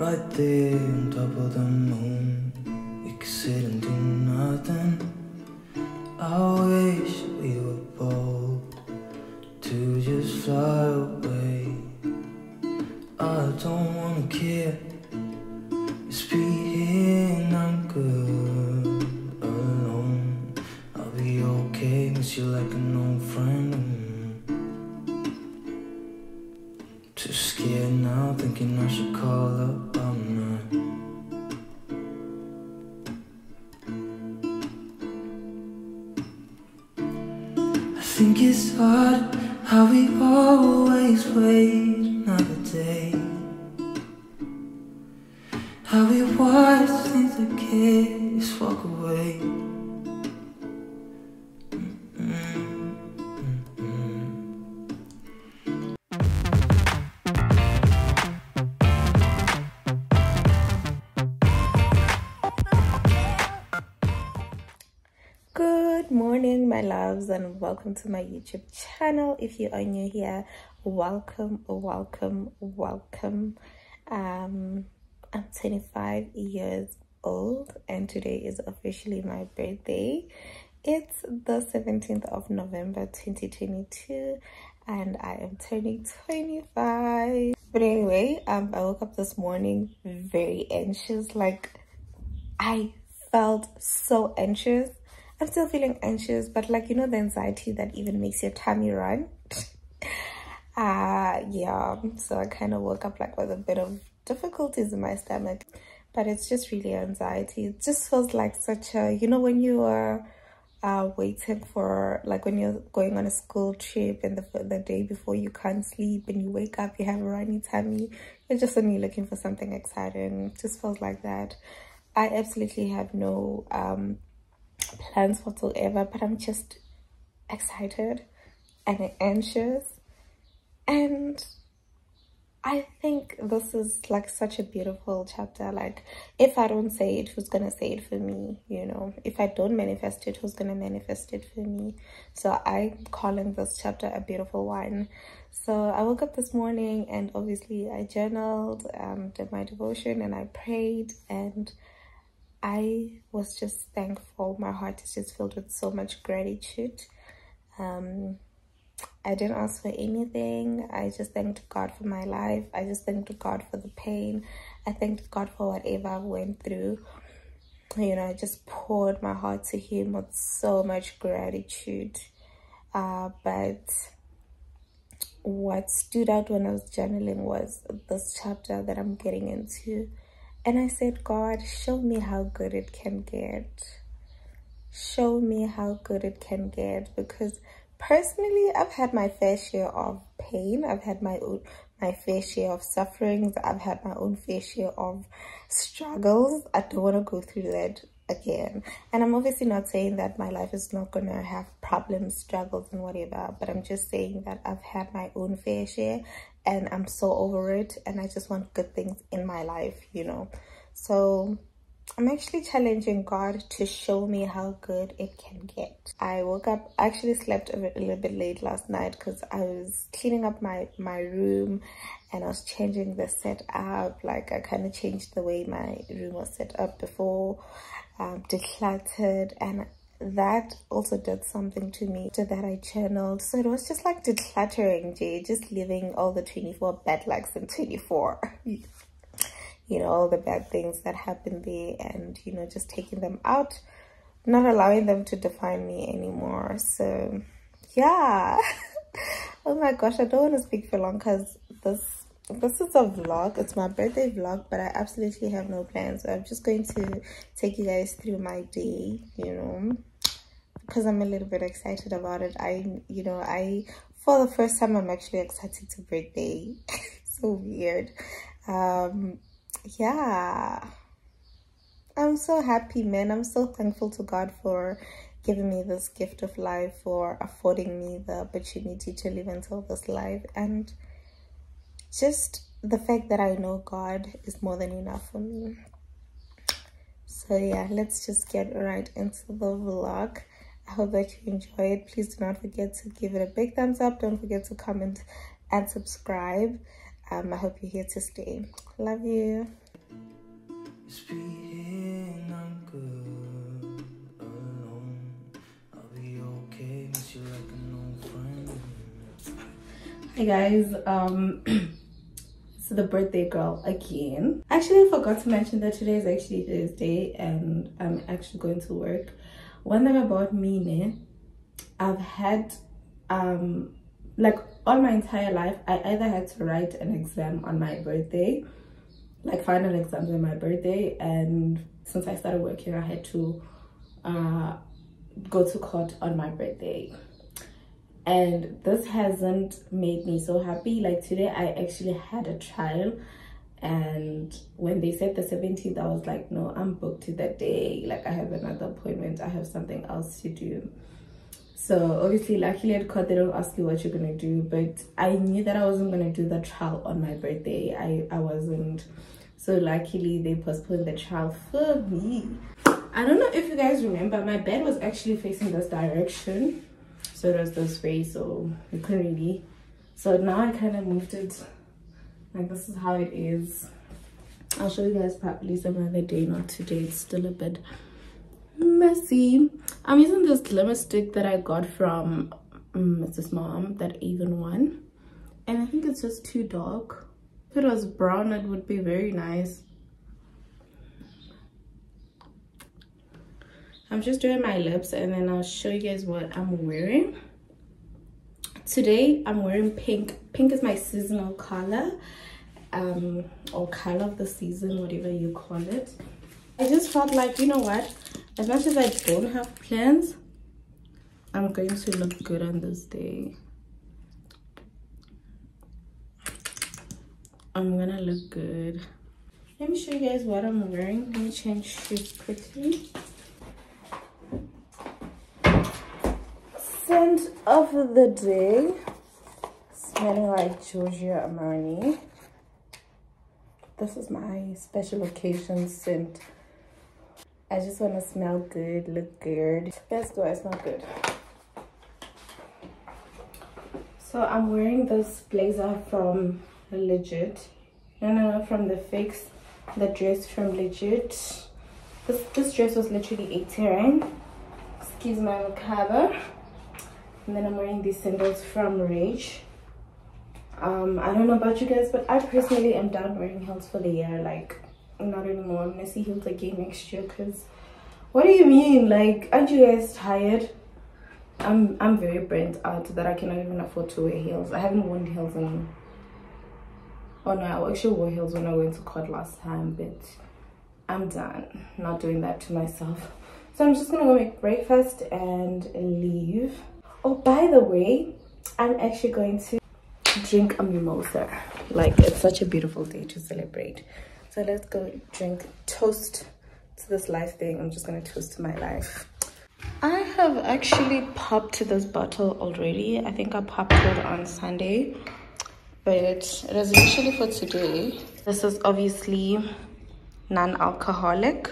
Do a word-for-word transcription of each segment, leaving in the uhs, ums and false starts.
right there on top of the moon. We could sit and do nothing. I wish we were bold to just fly away. I don't wanna care, just be here and I'm good alone. I'll be okay, miss you like an old friend. Too scared now, thinking I should call up, I'm not. I think it's hard how we always wait another day, how we watch things that can't just walk away. Good morning, my loves, and welcome to my YouTube channel. If you are new here, welcome, welcome, welcome. um I'm twenty-five years old and today is officially my birthday. It's the seventeenth of November twenty twenty-two and I am turning twenty-five. But anyway, um I woke up this morning very anxious. Like, I felt so anxious. I'm still feeling anxious, but like, you know, the anxiety that even makes your tummy run. uh yeah, so I kind of woke up like with a bit of difficulties in my stomach, but it's just really anxiety. It just feels like such a, you know, when you are uh waiting for, like when you're going on a school trip and the, the day before you can't sleep and you wake up, you have a runny tummy, you're just suddenly looking for something exciting. It just feels like that. I absolutely have no um plans whatsoever, but I'm just excited and anxious, and I think this is like such a beautiful chapter. Like, if I don't say it, who's gonna say it for me? You know, if I don't manifest it, who's gonna manifest it for me? So I'm calling this chapter a beautiful one. So I woke up this morning and obviously I journaled, um did my devotion, and I prayed, and I was just thankful. My heart is just filled with so much gratitude. Um, I didn't ask for anything. I just thanked God for my life. I just thanked God for the pain. I thanked God for whatever I went through. You know, I just poured my heart to Him with so much gratitude. Uh, but what stood out when I was journaling was this chapter that I'm getting into. And I said, God, show me how good it can get. Show me how good it can get. Because personally, I've had my fair share of pain. I've had my own, my fair share of sufferings. I've had my own fair share of struggles. I don't want to go through that again. And I'm obviously not saying that my life is not going to have problems, struggles, and whatever. But I'm just saying that I've had my own fair share. And I'm so over it, and I just want good things in my life, you know. So I'm actually challenging God to show me how good it can get. I woke up, I actually slept a, bit, a little bit late last night because I was cleaning up my, my room, and I was changing the setup. Like, I kind of changed the way my room was set up before, um, decluttered, and that also did something to me. After that, I journaled. So it was just like decluttering, Jay, just leaving all the twenty-four bad lugs in twenty-four. You know, all the bad things that happened there, and, you know, just taking them out, not allowing them to define me anymore. So, yeah. Oh my gosh, I don't want to speak for long because this this is a vlog. It's my birthday vlog, but I absolutely have no plans. So I'm just going to take you guys through my day, you know, because I'm a little bit excited about it. I, you know, I, for the first time, I'm actually excited to birthday. So weird. Um, yeah. I'm so happy, man. I'm so thankful to God for giving me this gift of life, for affording me the opportunity to live until this life. And just the fact that I know God is more than enough for me. So yeah, let's just get right into the vlog. I hope that you enjoy it. Please do not forget to give it a big thumbs up. Don't forget to comment and subscribe. um I hope you're here to stay. Love you. Just be here and I'm good alone. I'll be okay, miss you like an old friend. Hi guys, um it's the birthday girl again. Actually, I forgot to mention that today is actually Thursday and I'm actually going to work. One thing about me, ne, I've had um like all my entire life, I either had to write an exam on my birthday, like final exams on my birthday, and since I started working, I had to uh go to court on my birthday. And this hasn't made me so happy. Like today I actually had a trial, and when they said the seventeenth, I was like, no, I'm booked to that day. Like I have another appointment, I have something else to do. So obviously, luckily at court they don't ask you what you're gonna do, but I knew that I wasn't gonna do the trial on my birthday. I I wasn't. So luckily they postponed the trial for me. I don't know if you guys remember, my bed was actually facing this direction. So it was this way, so you couldn't really. So now I kind of moved it. Like this is how it is. I'll show you guys probably some other day, not today. It's still a bit messy. I'm using this glimmer stick that I got from um, Missus Mom, that Avon one. And I think it's just too dark. If it was brown, it would be very nice. I'm just doing my lips and then I'll show you guys what I'm wearing. Today I'm wearing pink. Pink is my seasonal color, um, or color of the season, whatever you call it. I just felt like, you know what, as much as I don't have plans, I'm going to look good on this day. I'm gonna look good. Let me show you guys what I'm wearing. Let me change shoes quickly. Scent of the day, smelling like Giorgio Armani. This is my special occasion scent. I just want to smell good, look good. Let's go, I smell good. So I'm wearing this blazer from Legit. No, no, no, from the Fix. The dress from Legit. This, this dress was literally eighty rand. Excuse my macabre. And then I'm wearing these sandals from Rage. Um, I don't know about you guys, but I personally am done wearing heels for the year. Like, not anymore. I'm gonna see heels again next year. Cause, what do you mean? Like, aren't you guys tired? I'm I'm very burnt out that I cannot even afford to wear heels. I haven't worn heels in. Oh no, I actually wore heels when I went to court last time, but I'm done. Not doing that to myself. So I'm just gonna go make breakfast and leave. Oh, by the way, I'm actually going to drink a mimosa. Like, it's such a beautiful day to celebrate. So let's go drink, toast to this life thing. I'm just gonna toast to my life. I have actually popped this bottle already. I think I popped it on Sunday, but it is usually for today. This is obviously non-alcoholic.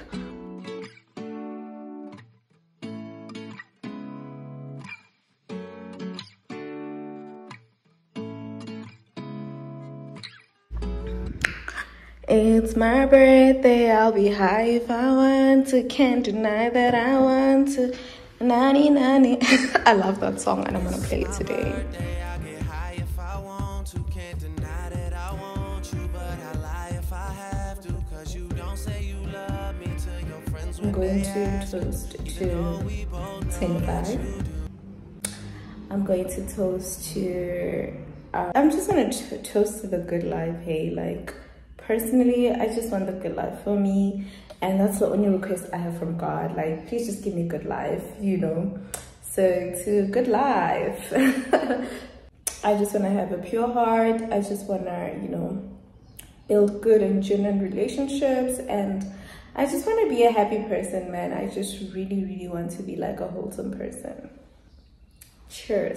It's my birthday, I'll be high if I want to. Can't deny that I want to. Nani nani. I love that song and I'm gonna play it today. I'm going to toast to twenty-five. I'm going to toast to... Uh, I'm just gonna toast to the good life, hey, like... Personally, I just want the good life for me, and that's the only request I have from God. Like, please just give me good life, you know. So to good life. I just want to have a pure heart. I just want to, you know, build good and genuine relationships, and I just want to be a happy person, man. I just really, really want to be like a wholesome person. Cheers.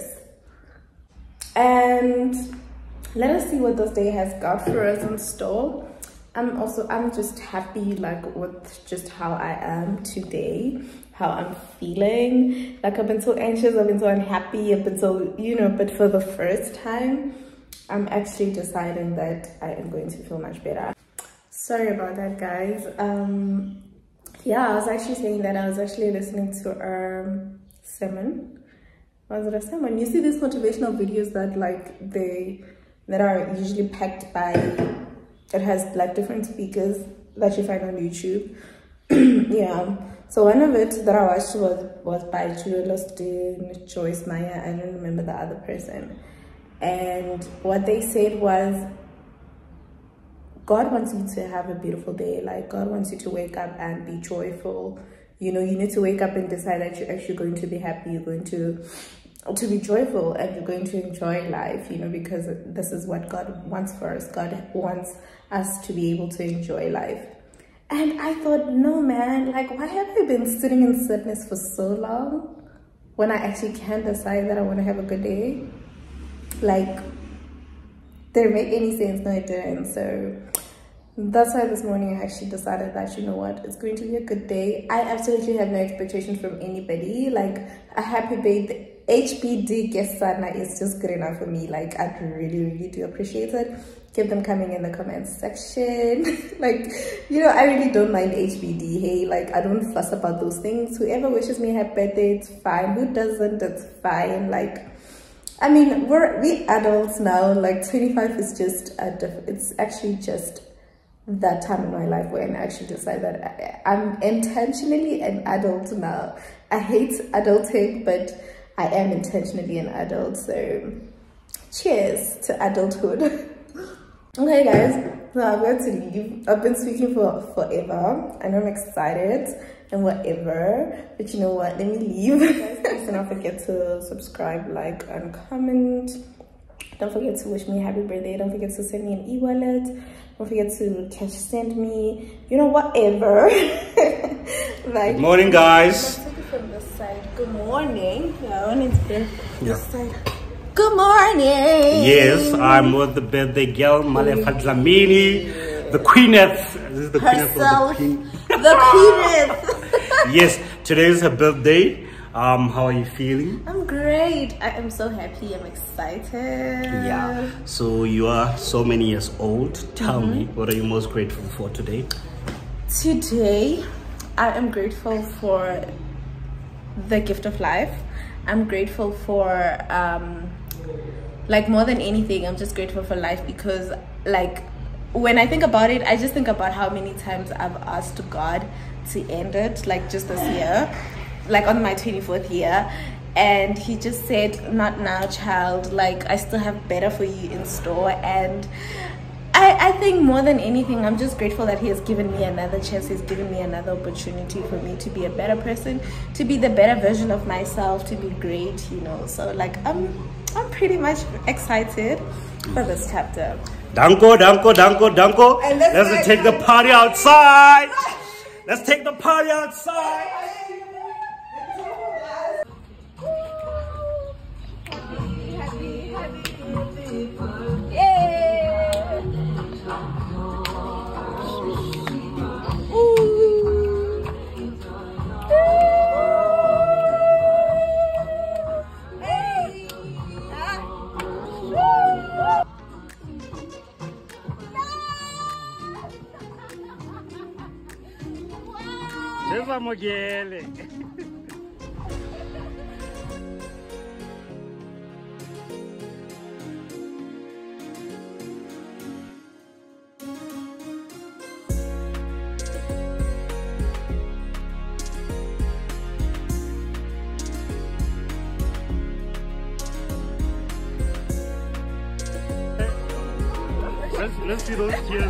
And let us see what this day has got for us in store. I'm also, I'm just happy like with just how I am today, how I'm feeling. Like I've been so anxious, I've been so unhappy, I've been so, you know, but for the first time, I'm actually deciding that I am going to feel much better. Sorry about that, guys. Um, yeah, I was actually saying that I was actually listening to um sermon. Was it a sermon? You see these motivational videos that like they that are usually packed by, it has like different speakers that you find on YouTube. Yeah. So one of it that I watched was was by Joel Osteen, Joyce Meyer. I don't remember the other person. And what they said was, God wants you to have a beautiful day. Like, God wants you to wake up and be joyful. You know, you need to wake up and decide that you're actually going to be happy. You're going to to be joyful and you're going to enjoy life, you know, because this is what God wants for us. God wants us to be able to enjoy life. And I thought, no, man, like, why have I been sitting in sadness for so long when I actually can decide that I want to have a good day? Like, didn't make any sense. No, it didn't. So that's why this morning I actually decided that, you know what, it's going to be a good day. I absolutely have no expectations from anybody. Like, a happy birthday, H B D guest Sana is just good enough for me. Like, I really, really do appreciate it. Keep them coming in the comments section. Like, you know, I really don't mind H B D. Hey, like, I don't fuss about those things. Whoever wishes me a happy birthday, it's fine. Who doesn't, it's fine. Like, I mean, we're we adults now. Like, twenty-five is just a diff it's actually just that time in my life when I actually decide that I, I'm intentionally an adult now. I hate adulting, but I am intentionally an adult. So cheers to adulthood. Okay, guys, so I'm going to leave. I've been speaking for forever and I'm excited and whatever, but you know what, let me leave. Guys, please don't forget to subscribe, like, and comment. Don't forget to wish me a happy birthday. Don't forget to send me an e-wallet. Don't forget to cash send me, you know, whatever. Like, good morning, guys. Let's take it from this side. Good morning. Yeah, I need to be Yeah. this side. Good morning. Yes, I'm with the birthday girl, Malefa Dlamini, the queeness. This is the Herself, queen. the queeness. Yes, today is her birthday. Um, how are you feeling? I'm great. I am so happy. I'm excited. Yeah. So you are so many years old. Tell Mm-hmm. me, what are you most grateful for today? Today, I am grateful for the gift of life. I'm grateful for, um, like, more than anything, I'm just grateful for life because, like, when I think about it, I just think about how many times I've asked God to end it, like, just this year, like, on my twenty-fourth year. And he just said, not now, child. Like, I still have better for you in store. And I, I think more than anything, I'm just grateful that he has given me another chance. He's given me another opportunity for me to be a better person, to be the better version of myself, to be great, you know. So, like, I'm, I'm pretty much excited for this chapter. Danko, danko, danko, danko. And let's Let's take the party outside. Let's take the party outside. Cheza Mogele. Let's, let's see those tears.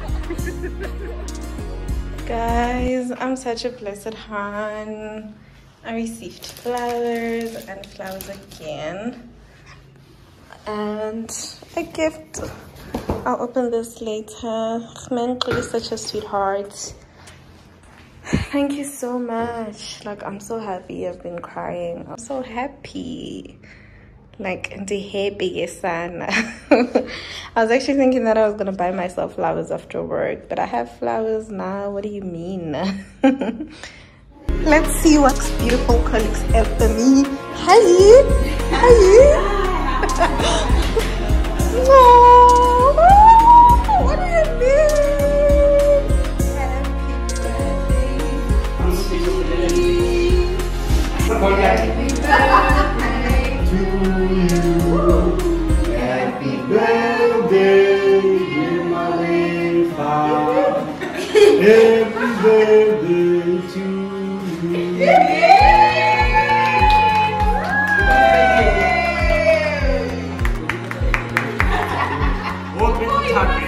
Guys, I'm such a blessed Han. I received flowers and flowers again. And a gift. I'll open this later. Menko is such a sweetheart. Thank you so much. Like, I'm so happy. I've been crying. I'm so happy. Like, the happy son. I was actually thinking that I was gonna buy myself flowers after work, but I have flowers now. What do you mean? Let's see what beautiful colleagues have for me. Hi, hi. Oh, what do you mean? birthday to you. बहुत बेटा छापे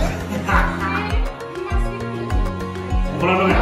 बोला ना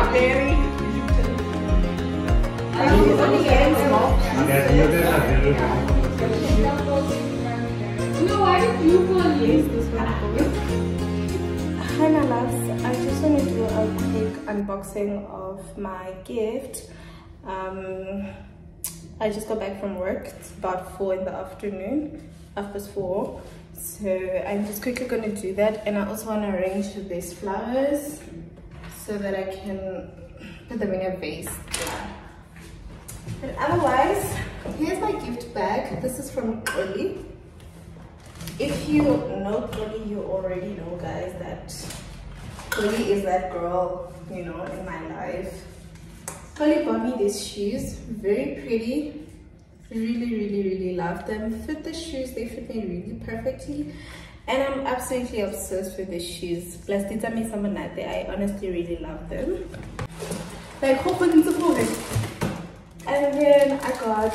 Hi my loves, I just want to do a quick unboxing of my gift. Um, I just got back from work. It's about four in the afternoon, half past four. So I'm just quickly going to do that, and I also want to arrange these flowers so that I can put them in a vase. Yeah. But otherwise, here's my gift bag. This is from Oli. If you know Oli, you already know, guys, that Oli is that girl, you know, in my life. Oli bought me these shoes, very pretty. Really, really, really love them. Fit the shoes, they fit me really perfectly, and I'm absolutely obsessed with these shoes. Plus, these are me some night. I honestly really love them. Like, hopefully, and then I got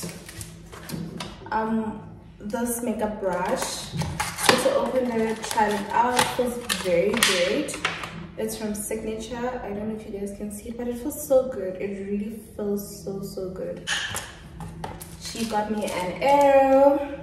um this makeup brush. To open it, try it out. It feels very great. It's from Signature. I don't know if you guys can see, but it feels so good. It really feels so so good. She got me an arrow.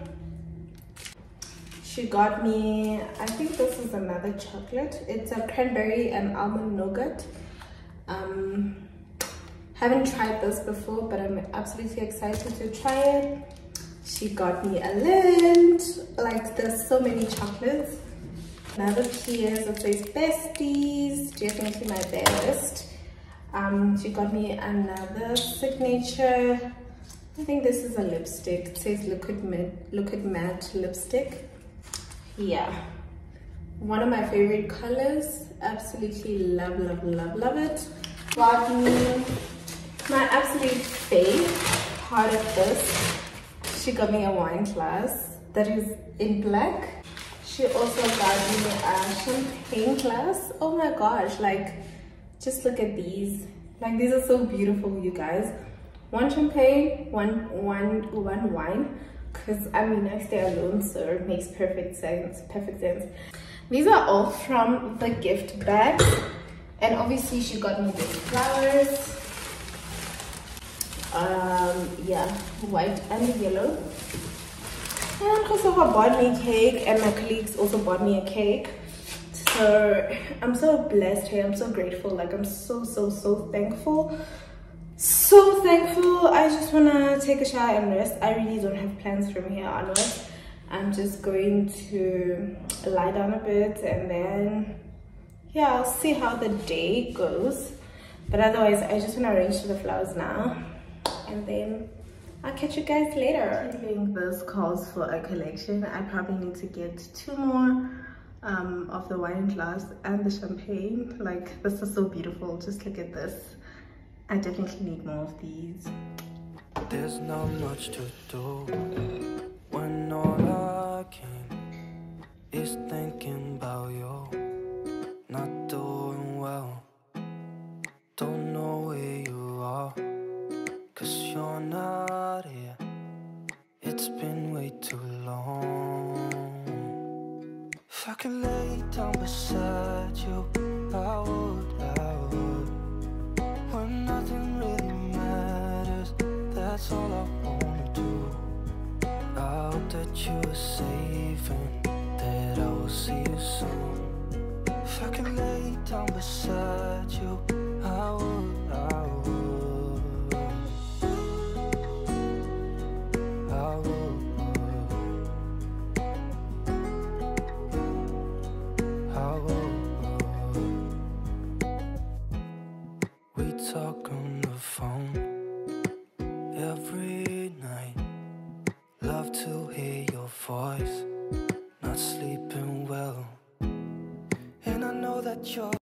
She got me, I think this is another chocolate. It's a cranberry and almond nougat. Um, haven't tried this before, but I'm absolutely excited to try it. She got me a lint. Like, there's so many chocolates. Another P S that says besties, definitely my best. Um, she got me another Signature. I think this is a lipstick. It says liquid matte, liquid matte lipstick. Yeah, one of my favorite colors. Absolutely love, love, love, love it. Got me my absolute favorite part of this. She got me a wine glass that is in black. She also got me a champagne glass. Oh my gosh, like, just look at these. Like, these are so beautiful, you guys. One champagne, one one one wine, because I mean I stay alone, so it makes perfect sense. Perfect sense. These are all from the gift bag, and obviously she got me these flowers. Um, yeah, white and yellow. And Kosovo bought me cake, and my colleagues also bought me a cake. So I'm so blessed here. I'm so grateful. Like, I'm so so so thankful. So thankful. I just want to take a shower and rest. I really don't have plans from here onwards. I'm just going to lie down a bit, and then yeah, I'll see how the day goes. But otherwise, I just want to arrange the flowers now, and then I'll catch you guys later. I think this calls for a collection. I probably need to get two more um, of the wine glass and the champagne. Like, this is so beautiful. Just look at this. I definitely need more of these. There's not much to do when all I can is thinking about you. Not doing well, don't know where you are, 'cause you're not here. It's been way too long. If I could lay down beside you, I would, I would. When nothing really matters, that's all I wanna do. I hope that you are safe and that I will see you soon. If I could lay down beside you, I would, I would. I would. I would. We talk on the phone every night. Love to hear your voice. Not sleeping well, and I know that you're